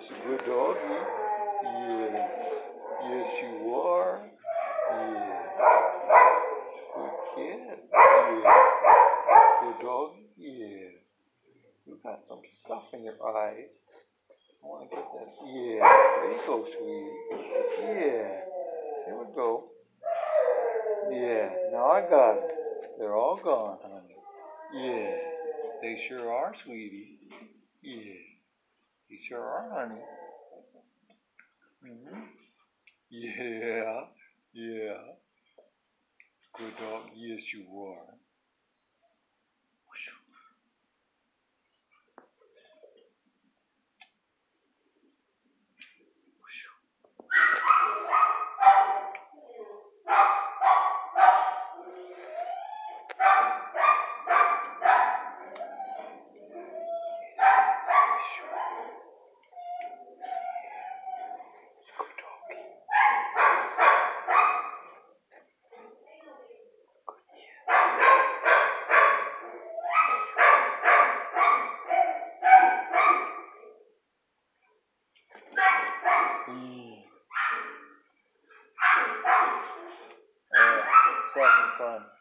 Yes, good doggy. Yeah. Yes, you are. Yeah. Good kid. Yeah. Good doggy. Yeah. You got some stuff in your eyes. I want to get that. Yeah. There you go, sweetie. Yeah. Here we go. Yeah. Now I got them. They're all gone, honey. Yeah. They sure are, sweetie. Yeah. You sure are, honey. Yeah. Yeah. Good dog. Yes, you are. Second fun.